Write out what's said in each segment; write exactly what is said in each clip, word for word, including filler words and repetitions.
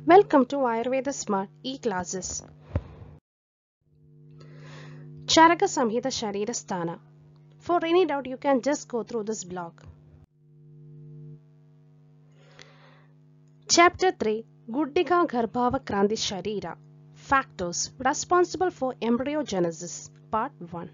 Welcome to Ayurveda Smart e-classes. Charaka Samhita Sharira Sthana. For any doubt, you can just go through this blog. Chapter three Guddika Garbhava Kranti Sharira. Factors responsible for embryogenesis. Part one.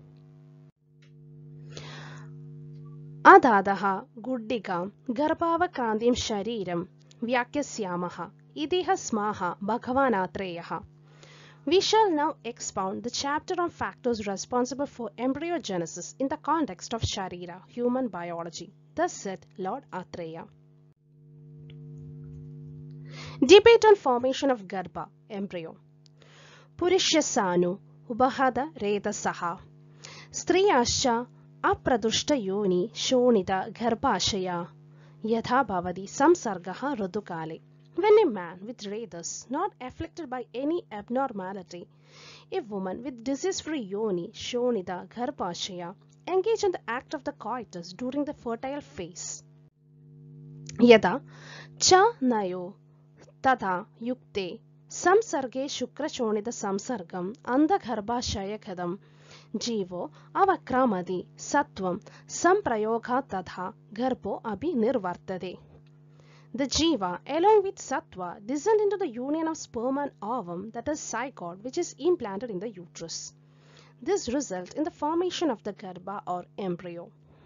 Adadaha Guddika Garbhava Krantim Shariram Vyakyasyamaha Idiha Smaha Bhagavanatreyaha. We shall now expound the chapter on factors responsible for embryogenesis in the context of Sharira, human biology. Thus said Lord Atreya. Debate on formation of Garbha, embryo. Purishyasanu Ubahada Redasaha Striyascha Apradushta Yoni Shonita Garbhashaya Yatha Bhavati Samsargaha Rudukale. When a man with Redas, not afflicted by any abnormality, a woman with disease-free yoni, shonida, garbhashaya, engage in the act of the coitus during the fertile phase. Yada cha nayo tadha yukte samsarge shukra shonida samsargam andha garbhashaya kadam jivo avakramadi sattvam samprayoga tadha garbho abhi nirvartade. The jiva, along with sattva, descend into the union of sperm and ovum, that is zygote, which is implanted in the uterus. This results in the formation of the garbha or embryo.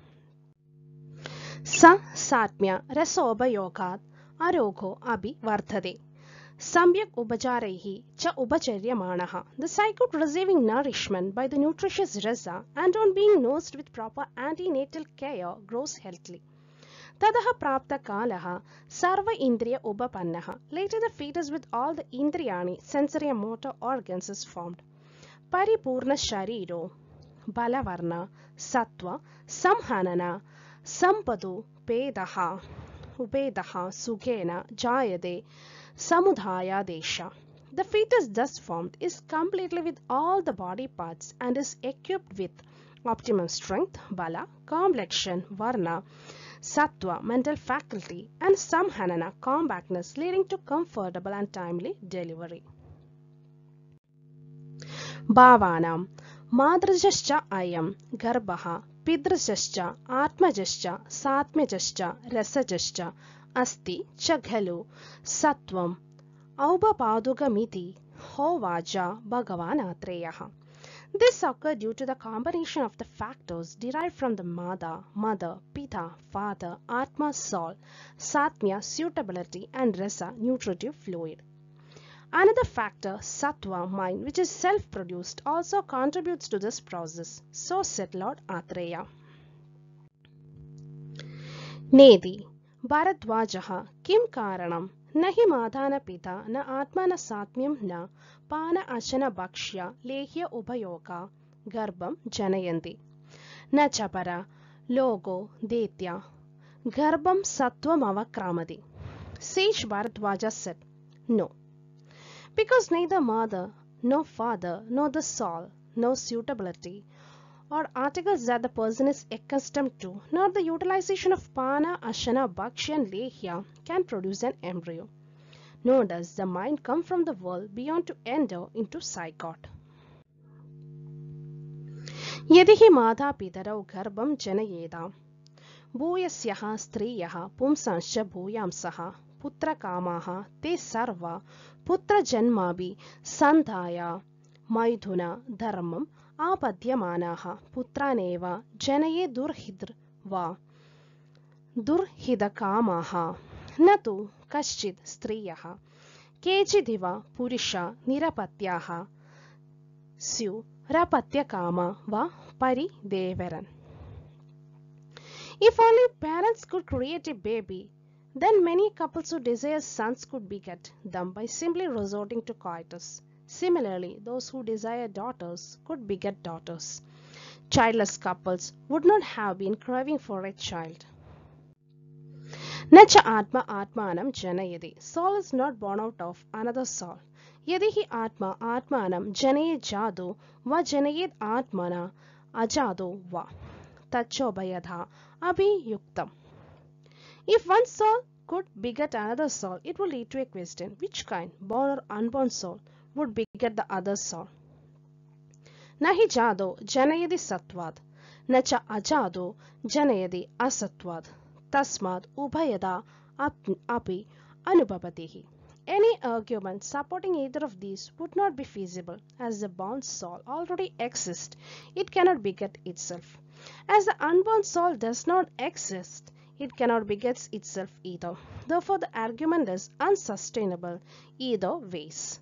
Sa satmya rasobayogat arogo abhi vardhade. Sambyak ubajarehi cha ubacharyamanaha. The zygote receiving nourishment by the nutritious rasa and on being nursed with proper antenatal care grows healthily. Tadaha prapta kalaha sarva indriya upapannaha. Later the fetus with all the indriyani, sensory and motor organs is formed. Paripurna shariro, balavarna, sattva, samhanana, sampadu, pedaha, upedaha, sugena, jayade, samudhaya desha. The fetus thus formed is completely with all the body parts and is equipped with optimum strength, bala, complexion, varna, sattva, mental faculty, and samhanana, compactness, leading to comfortable and timely delivery. Bhavanam Madrajascha ayam Garbhaha Pidrajascha Atmajascha Satmajascha Rasajascha Asti Chaghalu Sattvam Aubapadugamiti Hovaja Bhagavan Atreyaha. This occurred due to the combination of the factors derived from the Mada, mother, Pita, father, Atma, soul, Satmya, suitability, and Rasa, nutritive fluid. Another factor, Sattva, mind, which is self-produced, also contributes to this process. So said Lord Atreya. Nedi Bharadwajaha Kim Karanam Nahi Madhana Pita Na Atmana Satmyam Na Pana Ashana Bhakshya Lehya Upayoga Garbham Janayanti Na Chapara Logo Detya Garbham Sattvam Avakramadi. Sage Bharadwaja said, no, because neither mother, nor father, nor the soul, nor suitability, or articles that the person is accustomed to, nor the utilization of Pana, Ashana, Bhakshya and Lehya can produce an embryo. Nor does the mind come from the world beyond to enter into zygote. Yadihi Madha Pitarau Garbham Janayeda Bhuyasyaha Striyaha Pumsansha Bhuyamsaha Putra Kamaha Te Sarva Putra Janmabi Sandhaya Maidhuna Dharmam Apadyamanaha Putraneva Janaye Durhidrva Durhidakamaha Natu Kaschid Striyaha Kechidiva Purisha Nirapatyaha Syu Rapatyakama Va Pari Devaran. If only parents could create a baby, then many couples who desire sons could beget them by simply resorting to coitus. Similarly, those who desire daughters could beget daughters. Childless couples would not have been craving for a child. Nacha Atma Atmanam Janayadi. Soul is not born out of another soul. Yadihi Atma Atmanam Janaye Jadu Va Janayed Atmana Ajado Va Tachobayadha Abhiyuktam. If one soul could beget another soul, it will lead to a question: which kind, born or unborn soul, would beget the other soul? Nahi jado janayadi satvad, nacha ajado janayadi asatvad, tasmad ubhayada api anubhavatihi. Any argument supporting either of these would not be feasible, as the born soul already exists. It cannot beget itself. As the unborn soul does not exist, it cannot beget itself either. Therefore, the argument is unsustainable either ways.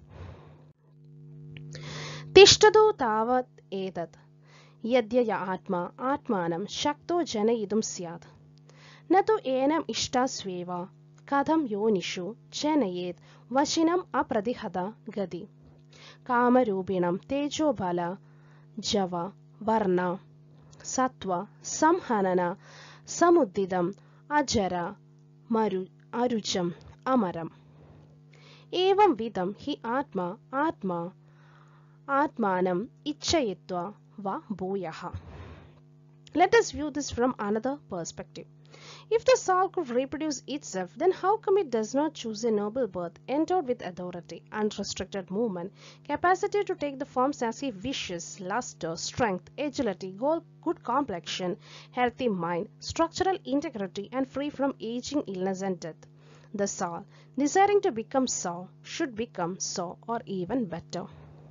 Tishtadu tavat etat yadyaya atma atmanam shakto janayidum syad. Natu enam ishtasveva kadam yonishu janayet vashinam apradihada gadi. Kamarubinam tejobala java varna sattva samhanana samuddidam ajara maru arujam amaram. Evam vidam hi atma atma atmanam ichayitva va bhuyaha. Let us view this from another perspective. If the soul could reproduce itself, then how come it does not choose a noble birth, endowed with authority, unrestricted movement, capacity to take the forms as he wishes, luster, strength, agility, good complexion, healthy mind, structural integrity, and free from aging, illness, and death? The soul, desiring to become so, should become so, or even better.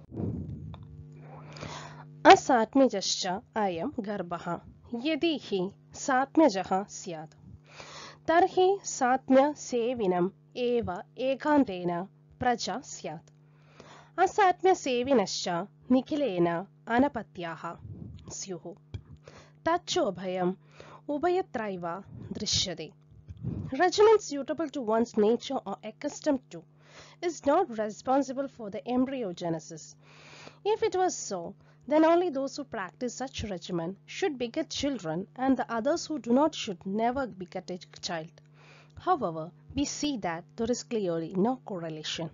Asatmijascha ayam garbha yadi hi satmyajaha syad tarhi satmya sevinam eva ekantena praja syad. Asatmya sevinascha nikhilena anapatyaha syuhu tachobhayam ubayatraiva drishyate. Regimen suitable to one's nature or accustomed to is not responsible for the embryogenesis. If it was so, then only those who practice such regimen should beget children, and the others who do not should never beget a child. However, we see that there is clearly no correlation.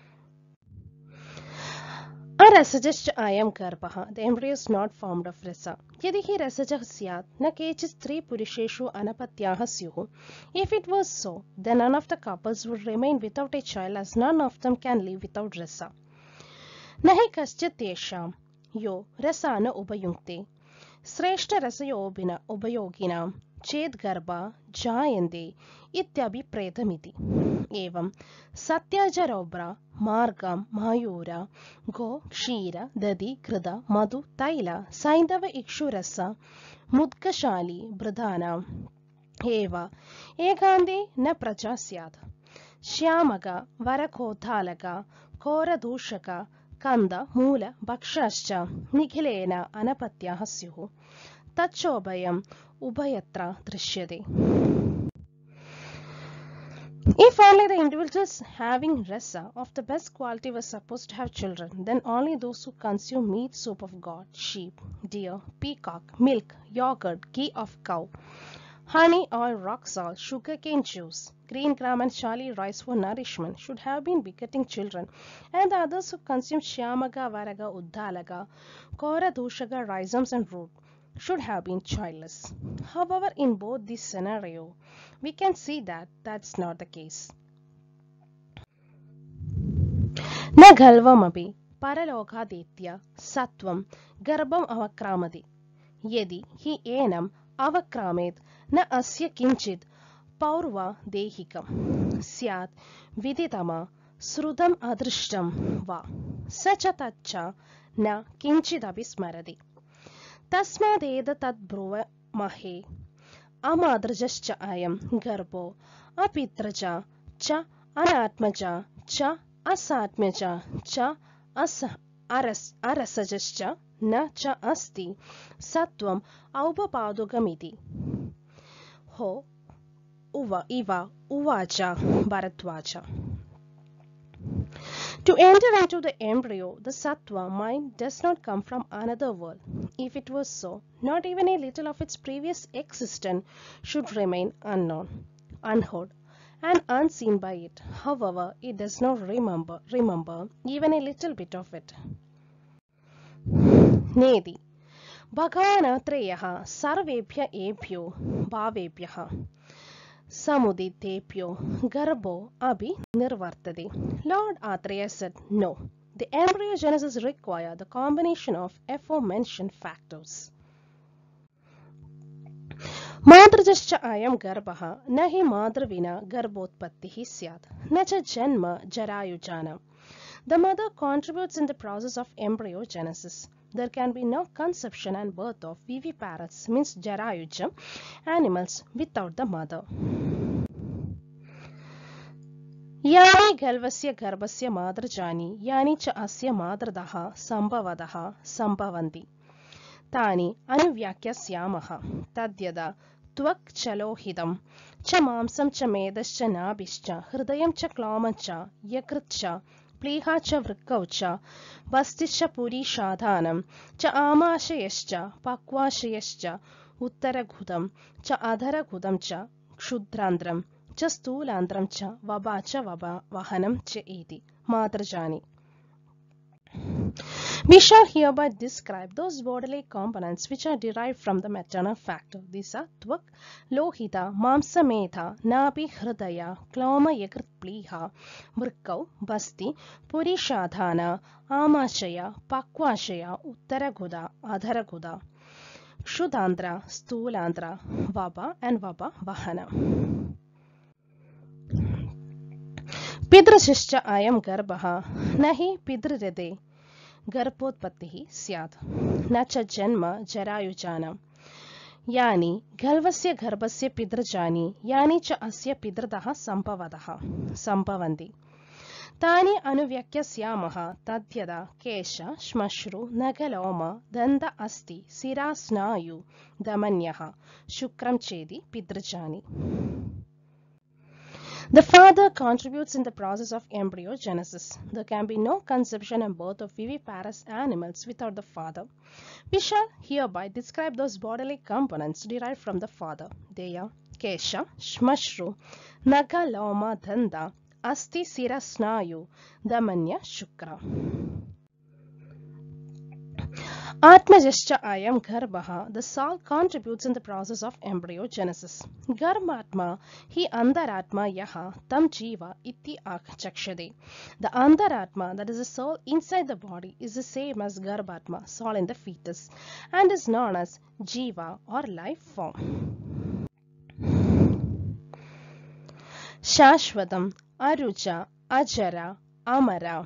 Arasajascha ayam garbha, the embryo is not formed of rasa. Yadi hi rasajah syat, na kechis tri purisheshu anapatyaha syuhu. If it was so, then none of the couples would remain without a child, as none of them can live without rasa. Nahi kaschit yesham yo rasana ubayunkte sreshta rasayobina ubayoginam ched garba jayande ityabi pretamiti. Evam satyajarobra margam mayura go kshira dadi krida madhu taila saindava ikshurasa mudkashali bradhana eva ekande na praja syad. Shyamaga varakotalaga koradushaka Kanda Mula Bhakshascha Nikhilena Anapatyaha Syuhu Tachobhayam Ubhayatra Drishyate. If only the individuals having rasa of the best quality were supposed to have children, then only those who consume meat, soup of goat, sheep, deer, peacock, milk, yogurt, ghee of cow, honey, oil, rock salt, sugarcane juice, green gram and shali rice for nourishment should have been begetting children, and the others who consume shyamaga, varaga, uddalaga, kora, dushaga, rhizomes and root should have been childless. However, in both these scenarios, we can see that that's not the case. Na galvamapi paralokaditya sattvam garbam avakramati yadi hi enam avakramet na asya kinchit paurva dehikam syat viditama srudam adrishtam va sacha tacha na kinchit abhismarati tasmadeda tad bhrova mahe amadrajascha ayam garbo apitraja cha anatmaja cha asatmaja cha as aras arasajascha na cha asti sattvam aupapadugamiti ho uva iva uvacha bharatvacha. To enter into the embryo, the sattva mind does not come from another world. If it was so, not even a little of its previous existence should remain unknown, unheard, and unseen by it. However, it does not remember remember even a little bit of it. Nedi Bhagavana Treyaha Sarvebhya Ebhyo Bhavebhyaha samuditepyo garbo abhi nirvartade. Lord Atreya said, no. The embryogenesis requires the combination of aforementioned factors. Madrjascha ayam garbha na hi madravina garbhotpattihi syat na cha janma jarayujana. The mother contributes in the process of embryogenesis. There can be no conception and birth of viviparous, means jarayuja, animals without the mother. Yani galvasya garbhasya madrajani yani cha asya madradaha sambhavadaha sambhavanti. Tani anuvyakyasyamaha tadyada tvak chalohidam cha mamsam cha medascha nabhischa hridayam cha klamacha yakritcha प्लीहा च वृक्कौ च बस्तिश्च पुरीषाधानं च आमाशयश्च पक्वाशयश्च उत्तरघुदं च अधरघुदं च क्षुद्रान्ध्रं च स्थूलान्ध्रं च वबा च वबा वहनं च इति मातृजानि. We shall hereby describe those bodily components which are derived from the maternal factor. These are tvak, lohita, mamsamedha, nabi, hridaya, klama, yakrit, pliha, vrikkau, basti, purishadhana, amashaya, pakwashaya, uttaraguda, adharaguda, kshudandra, stoolandra, vaba and vaba vahana. Pidrashishcha ayam garbha nahi pidride गर्भोत्पत्तिः स्यात् न च जन्म जरायुजानां यानि गल्वस्य गर्भस्य पितृजानि यानि च अस्य पितृतः सम्भवतः सम्भवन्ति तानि अनुव्याख्यास्यामः तद्यदा केश श्मश्रु नखलोम दन्त अस्ति शिरा स्नायु धमन्यः शुक्रं चेति पितृजानि. The father contributes in the process of embryogenesis. There can be no conception and birth of viviparous animals without the father. We shall hereby describe those bodily components derived from the father. They are Kesha, Shmashru, Naga, Loma, Danda, Asti, Sira, Snayu, Damanya, Shukra. Atmajascha ayam garbha. The soul contributes in the process of embryogenesis. Garbhatma hi andaratma yaha tam jiva iti chakshade. The andaratma, that is the soul inside the body, is the same as garbhatma, soul in the fetus, and is known as jiva or life form. Shashvatam, Aruja, Ajara, Amara,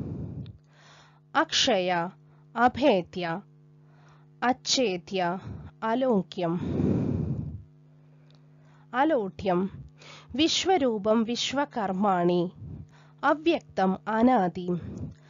Akshaya, Abhetya, Achetya, Alonkyam, Alotyam, Vishwarubam, Vishwakarmani, Avyaktam, Anadi,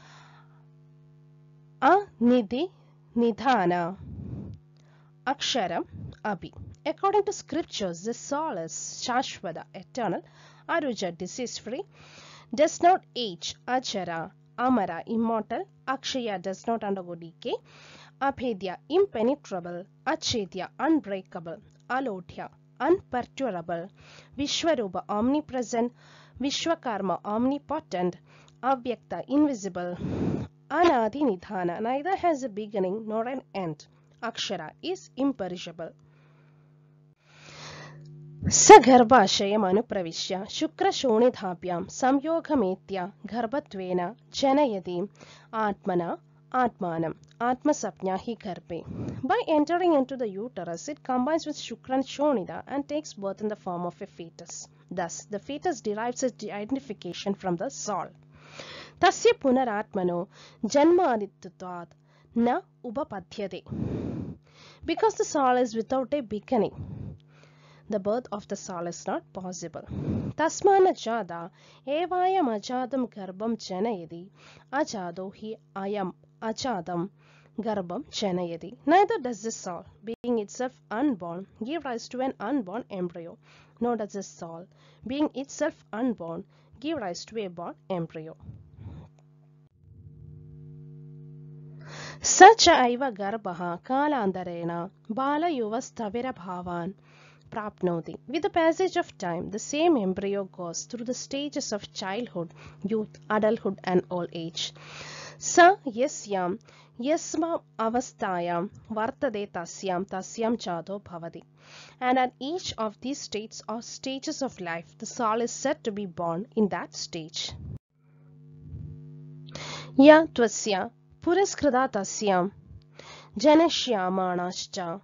Anidhi, Nidhana, Aksharam, Abhi. According to scriptures, the soul is Shashvada, eternal, Aruja, disease-free, does not age, Ajara, Amara, immortal, Akshaya, does not undergo decay, Abhedya, impenetrable, Achetya, unbreakable, Alotya, unperturbable, Vishwarupa, omnipresent, Vishwakarma, omnipotent, Avyakta, invisible, Anadi Nidhana, neither has a beginning nor an end, Akshara is imperishable. Sagarbhashayam anupravishya Shukra shonidhabhyam samyogametya garbhatvena janayati atmana atmanam atmasapnya hi garbhe. By entering into the uterus, it combines with Shukran Shonida and takes birth in the form of a fetus. Thus, the fetus derives its identification from the soul. Tasya punaratmano janma adittatvat na upapadhyate. Because the soul is without a beginning, the birth of the soul is not possible. Tasmana jada evayam ajadam garbham janayati ajado hi ayam ajadam garbham janayati. Neither does the soul, being itself unborn, give rise to an unborn embryo, nor does the soul, being itself unborn, give rise to a born embryo. Sacha aiva garbha kalandarena bala yuvastavira bhavan prapnoti. With the passage of time, the same embryo goes through the stages of childhood, youth, adulthood and old age. Sa yasyam yasma avastayam vartade tasyam tasyam chado bhavati. And at each of these states or stages of life, the soul is said to be born in that stage. Ya tvasya puraskrita tasyam janashyamanaschа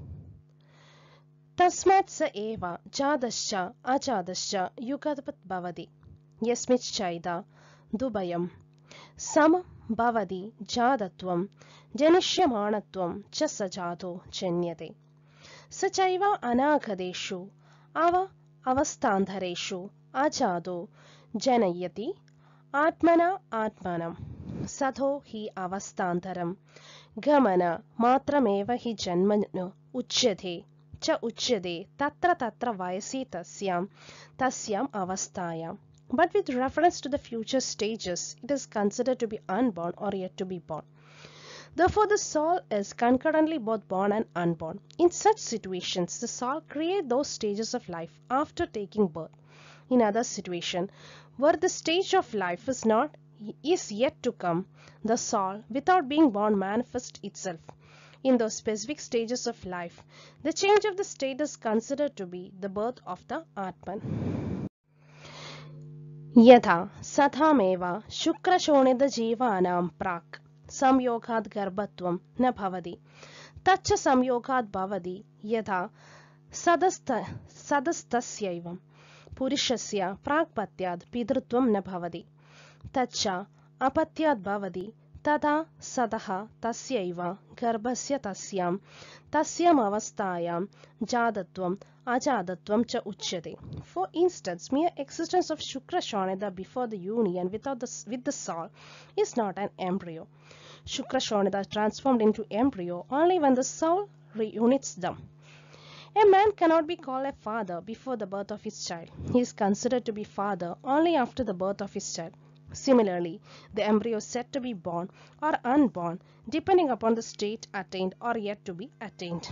tasmat sa eva jadascha ajadascha yugadvat bhavati yasmichchaida dubhayam sam bhavati jadatvam janishyamanatvam cha sajato janyate sachaiva anaghadeshu ava avastandhareshu ajado janayati atmana atmanam sadho hi avastandharam gamana matrameva hi janmanu uchyate cha uchyate tatra tatra vayasi tasyam tasyam avastayam. But with reference to the future stages, it is considered to be unborn or yet to be born. Therefore, the soul is concurrently both born and unborn. In such situations, the soul creates those stages of life after taking birth. In other situations, where the stage of life is not is yet to come, the soul, without being born, manifests itself. In those specific stages of life, the change of the state is considered to be the birth of the Atman. Yatha sathameva shukrashonida prak samyogad garbhatvam na bhavati tacha samyogad bhavati yatha sadasta sadastasyaivam purishasya prakpatyad pidrutvam na bhavati tacha apatyad bhavati tada sadaha tasyaiva garbhasya tasyam tasyam avastayam jadatvam ajadatvam cha uchyate. For instance, mere existence of Shukra Shonida before the union without the, with the soul is not an embryo. Shukra Shonida transformed into embryo only when the soul reunites them. A man cannot be called a father before the birth of his child. He is considered to be father only after the birth of his child. Similarly, the embryo is said to be born or unborn depending upon the state attained or yet to be attained.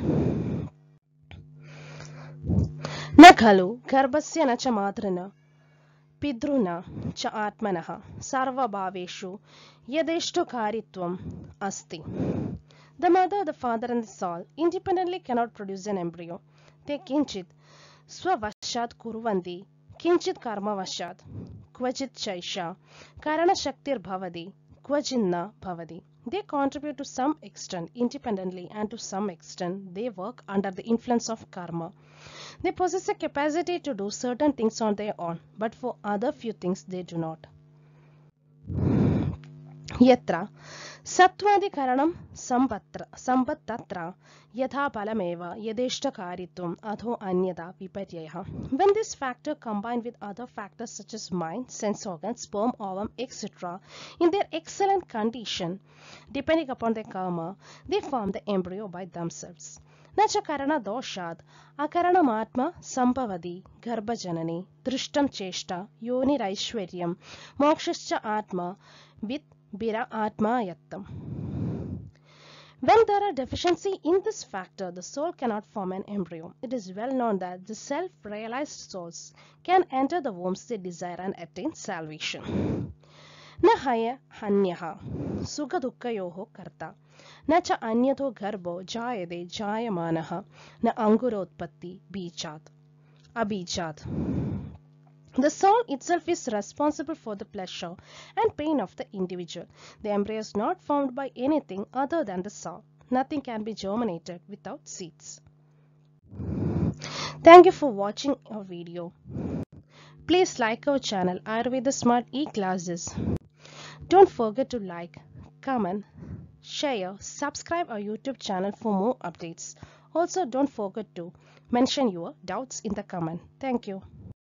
Na khalu garbhasya na cha matrana pidruna cha atmanaha sarva bhaveshu yadeshto karitvam asti. The mother, the father and the soul independently cannot produce an embryo. They kinchit swavashat kurvanti kinchit karma vashat kvachit chaisha karana shaktir bhavati kvachinna bhavati. They contribute to some extent independently and to some extent they work under the influence of karma. They possess a capacity to do certain things on their own, but for other few things they do not. Yatra satvadikaranam sambatra sambattatra yatha palameva yadeshtakaritum adho anyada viparyaya. When this factor combined with other factors such as mind, sense organs, sperm, ovum, et cetera in their excellent condition, depending upon their karma, they form the embryo by themselves. Nacha karana doshad akaranam atma sambhavadi garbhajanani drishtam cheshta yoni raishwaryam mokshascha atma with bira atma yattam. When there are deficiency in this factor, the soul cannot form an embryo. It is well known that the self-realized souls can enter the wombs they desire and attain salvation. Na haya hanyaha sukha dukkhayoho karta na cha anyatho garbho jayade jayamanaha na angurodpatti bijat abijat. The soul itself is responsible for the pleasure and pain of the individual. The embryo is not formed by anything other than the soul. Nothing can be germinated without seeds. Thank you for watching our video. Please like our channel Ayurveda Smart E-Classes. Don't forget to like, comment, share, subscribe our YouTube channel for more updates. Also, don't forget to mention your doubts in the comment. Thank you.